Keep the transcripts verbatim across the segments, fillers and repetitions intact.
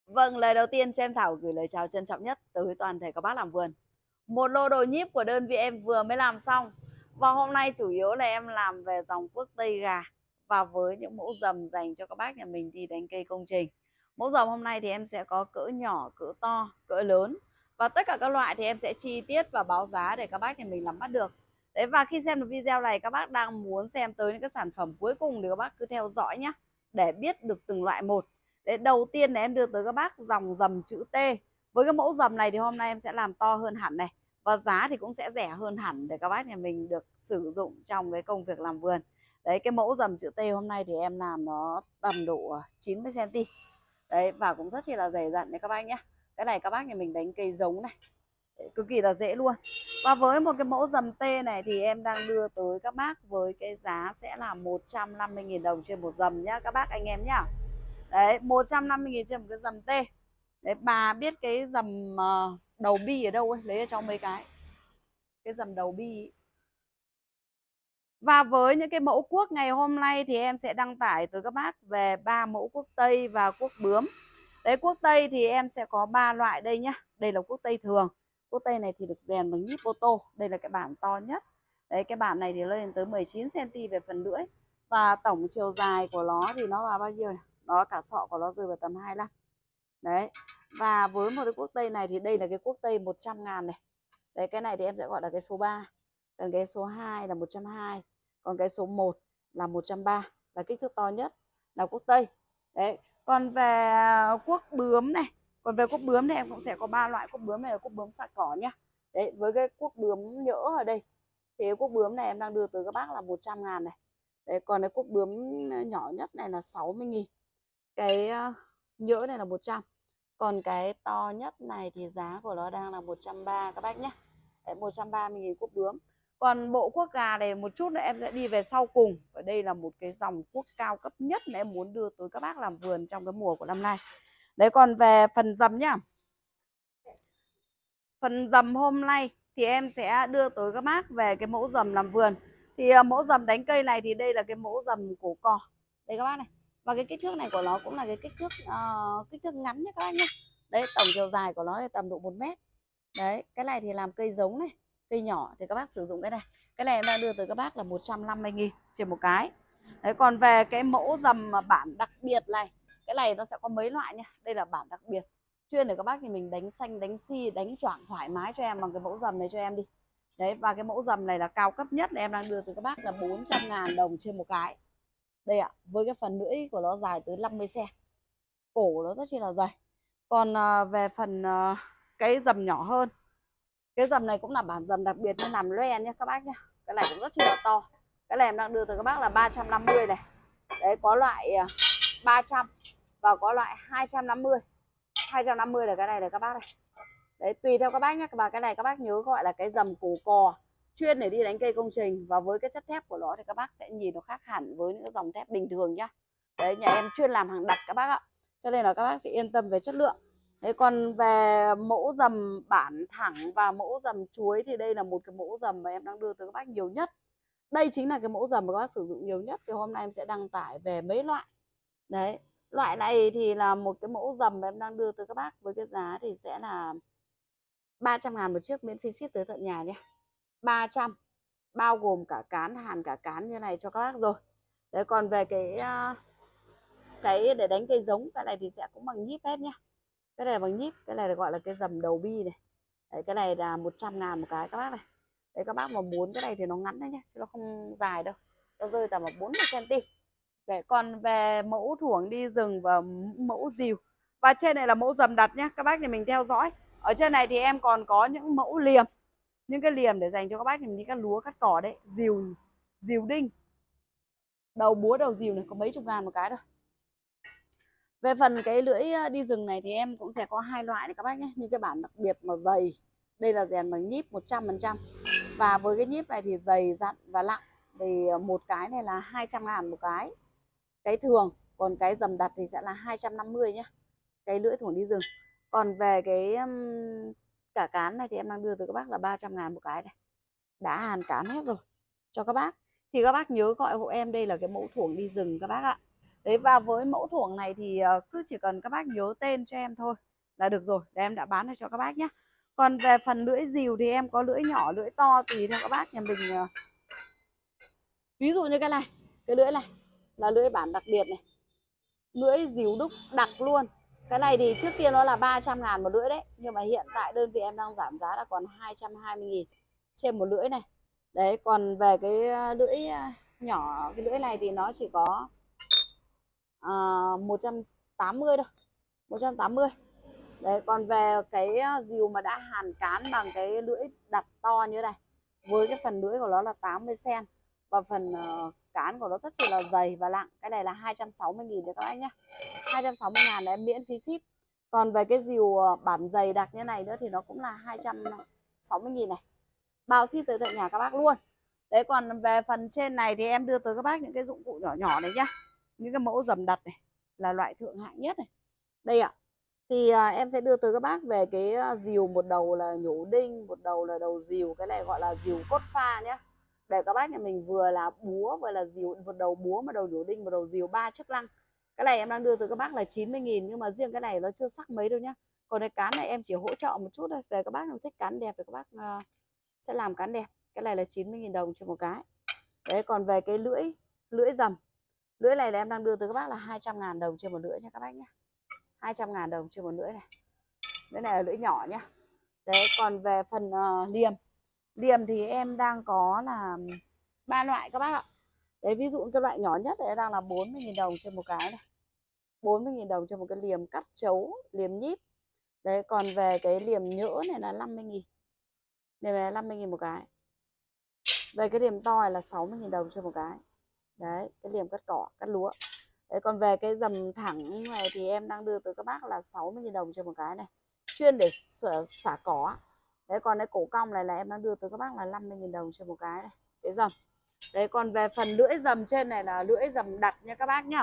Vâng, lời đầu tiên cho em Thảo gửi lời chào trân trọng nhất tới toàn thể các bác làm vườn. Một lô đồ nhíp của đơn vị em vừa mới làm xong. Và hôm nay chủ yếu là em làm về dòng quốc tây gà và với những mẫu dầm dành cho các bác nhà mình đi đánh cây công trình. Mẫu dầm hôm nay thì em sẽ có cỡ nhỏ, cỡ to, cỡ lớn. Và tất cả các loại thì em sẽ chi tiết và báo giá để các bác nhà mình nắm bắt được. Đấy, và khi xem được video này các bác đang muốn xem tới những cái sản phẩm cuối cùng thì các bác cứ theo dõi nhé, để biết được từng loại một. Đấy, đầu tiên là em đưa tới các bác dòng dầm chữ T. Với cái mẫu dầm này thì hôm nay em sẽ làm to hơn hẳn này. Và giá thì cũng sẽ rẻ hơn hẳn để các bác nhà mình được sử dụng trong cái công việc làm vườn. Đấy, cái mẫu dầm chữ T hôm nay thì em làm nó tầm độ chín mươi xăng ti mét. Đấy, và cũng rất chi là dày dặn đấy các bác nhé. Cái này các bác nhà mình đánh cây giống này. Đấy, cực kỳ là dễ luôn. Và với một cái mẫu dầm T này thì em đang đưa tới các bác với cái giá sẽ là một trăm năm mươi nghìn đồng trên một dầm nhá các bác anh em nhá. Đấy, một trăm năm mươi nghìn trên một cái dầm T. Đấy, bà biết cái dầm uh, đầu bi ở đâu ấy, lấy ở trong mấy cái. Cái dầm đầu bi ấy. Và với những cái mẫu cuốc ngày hôm nay thì em sẽ đăng tải tới các bác về ba mẫu cuốc tây và cuốc bướm. Đấy, cuốc tây thì em sẽ có ba loại đây nhá. Đây là cuốc tây thường. Cuốc tây này thì được rèn bằng nhíp ô tô. Đây là cái bản to nhất. Đấy, cái bản này thì lên tới mười chín xăng ti mét về phần lưỡi. Và tổng chiều dài của nó thì nó là bao nhiêu này? Nó cả sọ của nó rơi vào tầm hai mươi lăm. Đấy. Và với một cái cuốc tây này thì đây là cái cuốc tây một trăm ngàn này. Đấy, cái này thì em sẽ gọi là cái số ba. Còn cái số hai là một trăm hai mươi. Còn cái số một là một trăm ba mươi, là kích thước to nhất là cuốc tây. Đấy. Còn về cuốc bướm này, còn về cuốc bướm thì em cũng sẽ có ba loại. Cuốc bướm này là cuốc bướm xạ cỏ nhá. Đấy, với cái cuốc bướm nhỡ ở đây thì cái cuốc bướm này em đang đưa tới các bác là một trăm ngàn này. Đấy, còn cái cuốc bướm nhỏ nhất này là sáu mươi nghìn. Cái nhỡ này là một trăm. Còn cái to nhất này thì giá của nó đang là một trăm ba mươi các bác nhé. Đấy, một trăm ba mươi nghìn cuốc bướm. Còn bộ cuốc gà này một chút nữa em sẽ đi về sau cùng. Và đây là một cái dòng cuốc cao cấp nhất mà em muốn đưa tới các bác làm vườn trong cái mùa của năm nay. Đấy, còn về phần dầm nhá. Phần dầm hôm nay thì em sẽ đưa tới các bác về cái mẫu dầm làm vườn. Thì mẫu dầm đánh cây này thì đây là cái mẫu dầm cổ cò. Đây các bác này. Và cái kích thước này của nó cũng là cái kích thước uh, kích thước ngắn nhé các bác nhé. Đấy, tổng chiều dài của nó là tầm độ một mét. Đấy, cái này thì làm cây giống này, cây nhỏ thì các bác sử dụng cái này. Cái này em đang đưa tới các bác là một trăm năm mươi nghìn trên một cái. Đấy, còn về cái mẫu dầm bản đặc biệt này, cái này nó sẽ có mấy loại nha. Đây là bản đặc biệt, chuyên để các bác thì mình đánh xanh, đánh si, đánh choảng thoải mái cho em bằng cái mẫu dầm này cho em đi. Đấy, và cái mẫu dầm này là cao cấp nhất, em đang đưa tới các bác là bốn trăm ngàn đồng trên một cái. Đây ạ, với cái phần lưỡi của nó dài tới năm mươi xăng ti mét. Cổ nó rất chi là dày. Còn uh, về phần uh, cái dầm nhỏ hơn, cái dầm này cũng là bản dầm đặc biệt nên làm loe nhé các bác nhé. Cái này cũng rất chi là to. Cái này em đang đưa tới các bác là ba trăm năm mươi này. Đấy, có loại uh, ba trăm và có loại hai trăm năm mươi. hai trăm năm mươi là cái này này các bác này. Đấy, tùy theo các bác nhé. Và cái này các bác nhớ gọi là cái dầm cổ cò, chuyên để đi đánh cây công trình. Và với cái chất thép của nó thì các bác sẽ nhìn nó khác hẳn với những dòng thép bình thường nhá. Đấy, nhà em chuyên làm hàng đặt các bác ạ, cho nên là các bác sẽ yên tâm về chất lượng. Đấy, còn về mẫu dầm bản thẳng và mẫu dầm chuối thì đây là một cái mẫu dầm mà em đang đưa tới các bác nhiều nhất. Đây chính là cái mẫu dầm mà các bác sử dụng nhiều nhất. Thì hôm nay em sẽ đăng tải về mấy loại. Đấy, loại này thì là một cái mẫu dầm mà em đang đưa tới các bác với cái giá thì sẽ là ba trăm ngàn một chiếc, miễn phí ship tới tận nhà nhé. ba trăm, bao gồm cả cán, hàn cả cán như này cho các bác rồi. Đấy, còn về cái cái để đánh cây giống, cái này thì sẽ cũng bằng nhíp hết nhá. Cái này bằng nhíp, cái này được gọi là cái dầm đầu bi này. Đấy, cái này là một trăm ngàn một cái các bác này. Đấy, các bác mà muốn cái này thì nó ngắn đấy nhá, chứ nó không dài đâu. Nó rơi tầm bốn mươi xăng ti mét. Đấy, còn về mẫu thuổng đi rừng và mẫu rìu. Và trên này là mẫu dầm đặt nhá, các bác thì mình theo dõi. Ở trên này thì em còn có những mẫu liềm. Những cái liềm để dành cho các bác thì mình đi cắt lúa, cắt cỏ đấy. Rìu, rìu đinh. Đầu búa, đầu rìu này có mấy chục ngàn một cái thôi. Về phần cái lưỡi đi rừng này thì em cũng sẽ có hai loại này các bác nhé. Như cái bản đặc biệt mà dày, đây là rèn bằng nhíp một trăm phần trăm. Và với cái nhíp này thì dày dặn và nặng. Thì một cái này là hai trăm ngàn một cái, cái thường. Còn cái dầm đặt thì sẽ là hai trăm năm mươi nhé, cái lưỡi thuổng đi rừng. Còn về cái um, cả cán này thì em đang đưa từ các bác là ba trăm ngàn một cái này. Đã hàn cán hết rồi cho các bác. Thì các bác nhớ gọi hộ em, đây là cái mẫu thuổng đi rừng các bác ạ. Đấy, và với mẫu thuồng này thì ờ, cứ chỉ cần các bác nhớ tên cho em thôi là được rồi, để em đã bán được cho các bác nhé. Còn về phần lưỡi rìu thì em có lưỡi nhỏ, lưỡi to tùy theo các bác nhà mình. ờ, Ví dụ như cái này, cái lưỡi này là lưỡi bản đặc biệt này, lưỡi rìu đúc đặc luôn. Cái này thì trước kia nó là ba trăm ngàn một lưỡi đấy, nhưng mà hiện tại đơn vị em đang giảm giá là còn hai trăm hai mươi nghìn trên một lưỡi này. Đấy, còn về cái ờ, lưỡi ờ, nhỏ, cái lưỡi này thì nó chỉ có uh, một trăm tám mươi thôi, một trăm tám mươi. Đấy, còn về cái ờ, rìu mà đã hàn cán bằng cái lưỡi đặt to như này, với cái phần lưỡi của nó là tám mươi xen và phần uh, cán của nó rất là dày và nặng, cái này là hai trăm sáu mươi nghìn đấy các anh nhé. hai trăm sáu mươi ngàn là em miễn phí ship. Còn về cái rìu uh, bản dày đặc như này nữa thì nó cũng là hai trăm sáu mươi nghìn này, bao ship tới tận nhà các bác luôn. Đấy, còn về phần trên này thì em đưa tới các bác những cái dụng cụ nhỏ nhỏ này nhá, những cái mẫu dầm đặt này là loại thượng hạng nhất này. Đây ạ. Thì à, em sẽ đưa tới các bác về cái à, rìu, một đầu là nhổ đinh, một đầu là đầu rìu, cái này gọi là rìu cốt pha nhé. Để các bác nhà mình vừa là búa, vừa là rìu, một đầu búa, một đầu nhổ đinh, một đầu rìu, ba chức năng. Cái này em đang đưa tới các bác là chín mươi nghìn, nhưng mà riêng cái này nó chưa sắc mấy đâu nhá. Còn cái cán này em chỉ hỗ trợ một chút thôi. Về các bác nào thích cán đẹp thì các bác uh, sẽ làm cán đẹp. Cái này là chín mươi nghìn đồng cho một cái. Đấy, còn về cái lưỡi, lưỡi dầm, lưỡi này là em đang đưa tới các bác là hai trăm ngàn đồng trên một lưỡi nha các bác nhé. hai trăm ngàn đồng trên một lưỡi này. Lưỡi này là lưỡi nhỏ nhá. Đấy, còn về phần uh, liềm, liềm thì em đang có là ba loại các bác ạ. Đấy, ví dụ cái loại nhỏ nhất này đang là bốn mươi nghìn đồng trên một cái này, bốn mươi nghìn đồng cho một cái liềm cắt chấu, liềm nhíp. Đấy, còn về cái liềm nhỡ này là năm mươi nghìn, liềm này là năm mươi nghìn một cái. Về cái liềm to này là sáu mươi nghìn đồng cho một cái. Đấy, cái liềm cắt cỏ, cắt lúa. Đấy, còn về cái dầm thẳng này thì em đang đưa tới các bác là sáu mươi nghìn đồng cho một cái này, chuyên để xả, xả cỏ. Đấy, còn cái cổ cong này là em đang đưa tới các bác là năm mươi nghìn đồng cho một cái này, cái dầm. Đấy, còn về phần lưỡi dầm trên này là lưỡi dầm đặt nha các bác nhá.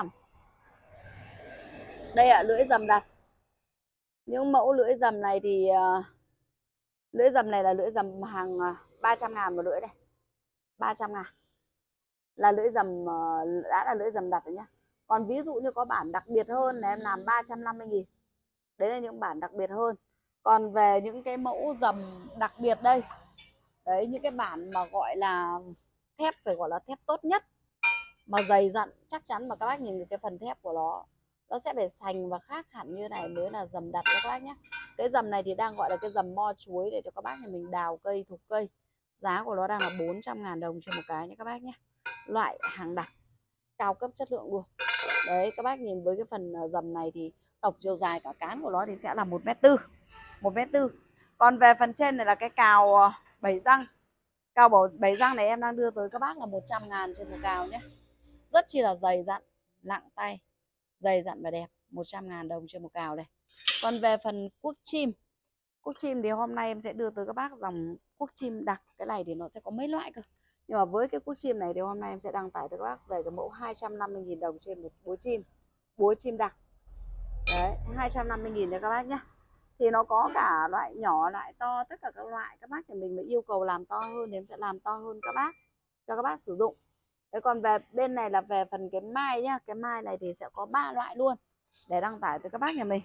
Đây ạ, à, lưỡi dầm đặt. Những mẫu lưỡi dầm này thì uh, lưỡi dầm này là lưỡi dầm hàng uh, ba trăm ngàn một lưỡi này, ba trăm ngàn là lưỡi dầm uh, đã là lưỡi dầm đặt rồi nhá. Còn ví dụ như có bản đặc biệt hơn là em làm ba trăm năm mươi nghìn. Đấy là những bản đặc biệt hơn. Còn về những cái mẫu dầm đặc biệt đây, đấy, những cái bản mà gọi là thép, phải gọi là thép tốt nhất, mà dày dặn chắc chắn, mà các bác nhìn cái phần thép của nó nó sẽ phải sành và khác hẳn như này mới là dầm đặt cho các bác nhé. Cái dầm này thì đang gọi là cái dầm mo chuối để cho các bác nhà mình đào cây, thục cây. Giá của nó đang là bốn trăm ngàn đồng cho một cái nhé các bác nhé. Loại hàng đặt, cao cấp chất lượng luôn. Đấy, các bác nhìn với cái phần dầm này thì tổng chiều dài cả cán của nó thì sẽ là một mét tư, một mét tư. Còn về phần trên này là cái cào bảy răng. Cào bảy răng này em đang đưa tới các bác là một trăm ngàn trên một cào nhé. Rất chi là dày dặn, nặng tay, dày dặn và đẹp, một trăm ngàn đồng trên một cào này. Còn về phần cuốc chim, cuốc chim thì hôm nay em sẽ đưa tới các bác dòng cuốc chim đặc. Cái này thì nó sẽ có mấy loại cơ. Nhưng mà với cái cuốc chim này thì hôm nay em sẽ đăng tải tới các bác về cái mẫu hai trăm năm mươi nghìn đồng trên một búa chim, búa chim đặc. Đấy, hai trăm năm mươi nghìn đấy các bác nhé. Thì nó có cả loại nhỏ, loại to, tất cả các loại. Các bác thì mình mới yêu cầu làm to hơn thì em sẽ làm to hơn các bác, cho các bác sử dụng. Đấy, còn về bên này là về phần cái mai nhá. Cái mai này thì sẽ có ba loại luôn để đăng tải tới các bác nhà mình.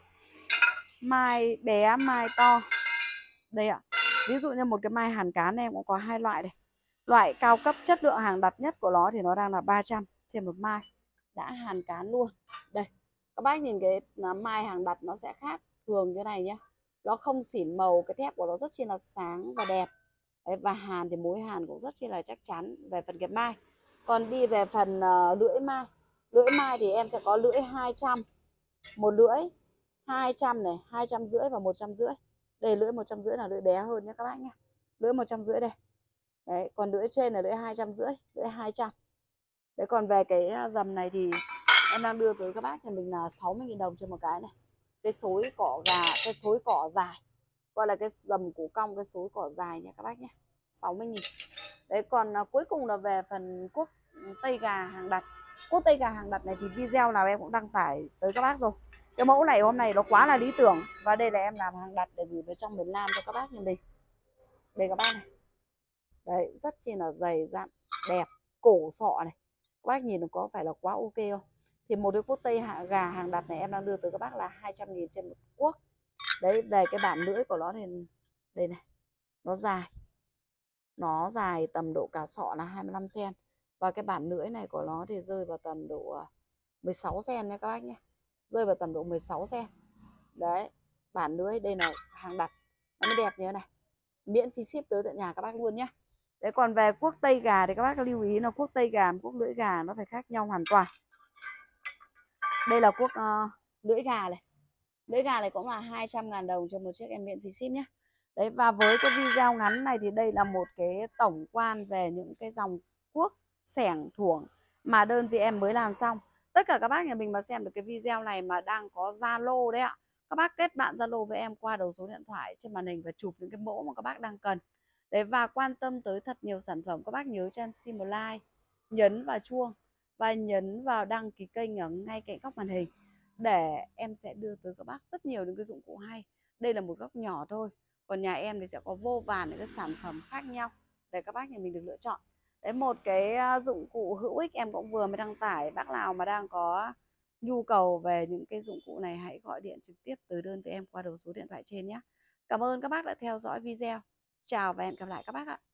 Mai bé, mai to. Đây ạ. Ví dụ như một cái mai hàn cán này em cũng có hai loại đây. Loại cao cấp chất lượng hàng đặt nhất của nó thì nó đang là ba trăm trên một mai, đã hàn cán luôn. Đây, các bác nhìn cái mai hàng đặt nó sẽ khác thường như này nhé. Nó không xỉn màu, cái thép của nó rất chi là sáng và đẹp. Đấy, và hàn thì mối hàn cũng rất chi là chắc chắn về phần cái mai. Còn đi về phần uh, lưỡi mai, lưỡi mai thì em sẽ có lưỡi hai trăm, một lưỡi hai trăm này, hai trăm rưỡi và một trăm rưỡi. Đây, lưỡi một trăm rưỡi là lưỡi bé hơn nhé các bác nhé. Lưỡi một trăm rưỡi đây. Đấy, còn lưỡi trên là lưỡi hai trăm rưỡi, lưỡi hai trăm. Đấy, còn về cái dầm này thì em đang đưa tới các bác thì mình là sáu mươi nghìn đồng trên một cái này. Cái xối cỏ gà, cái xối cỏ dài, gọi là cái dầm cổ cong, cái xối cỏ dài nha các bác nhé, sáu mươi nghìn. Đấy, còn uh, cuối cùng là về phần cuốc tây gà hàng đặt. Cuốc tây gà hàng đặt này thì video nào em cũng đăng tải tới các bác rồi. Cái mẫu này hôm nay nó quá là lý tưởng, và đây là em làm hàng đặt để gửi về trong miền Nam cho các bác như mình. Đây các bác này. Đấy, rất chi là dày dặn, đẹp, cổ sọ này. Các bác nhìn nó có phải là quá ok không? Thì một cái cuốc tây hạ gà hàng đặt này em đang đưa tới các bác là hai trăm nghìn trên một cuốc. Đấy, về cái bản lưỡi của nó thì đây này, nó dài. Nó dài tầm độ cả sọ là hai mươi lăm xen-ti-mét. Và cái bản lưỡi này của nó thì rơi vào tầm độ mười sáu xen-ti-mét nha các bác nhé. Rơi vào tầm độ mười sáu xen-ti-mét. Đấy, bản lưỡi đây là hàng đặt. Nó mới đẹp như thế này. Miễn phí ship tới tận nhà các bác luôn nhé. Đấy, còn về cuốc tây gà thì các bác lưu ý là cuốc tây gà và cuốc lưỡi gà nó phải khác nhau hoàn toàn. Đây là cuốc uh, lưỡi gà này. Lưỡi gà này cũng là hai trăm ngàn đồng cho một chiếc em miễn phí ship nhé. Đấy, và với cái video ngắn này thì đây là một cái tổng quan về những cái dòng cuốc, xẻng, thuổng mà đơn vị em mới làm xong. Tất cả các bác nhà mình mà xem được cái video này mà đang có Zalo đấy ạ, các bác kết bạn Zalo với em qua đầu số điện thoại trên màn hình và chụp những cái mẫu mà các bác đang cần. Đấy, và quan tâm tới thật nhiều sản phẩm, các bác nhớ cho em xin một like, nhấn vào chuông và nhấn vào đăng ký kênh ở ngay cạnh góc màn hình để em sẽ đưa tới các bác rất nhiều những cái dụng cụ hay. Đây là một góc nhỏ thôi, còn nhà em thì sẽ có vô vàn những cái sản phẩm khác nhau để các bác nhà mình được lựa chọn. Đấy, một cái dụng cụ hữu ích em cũng vừa mới đăng tải. Bác nào mà đang có nhu cầu về những cái dụng cụ này hãy gọi điện trực tiếp tới đơn với em qua đầu số điện thoại trên nhé. Cảm ơn các bác đã theo dõi video. Chào và hẹn gặp lại các bác ạ.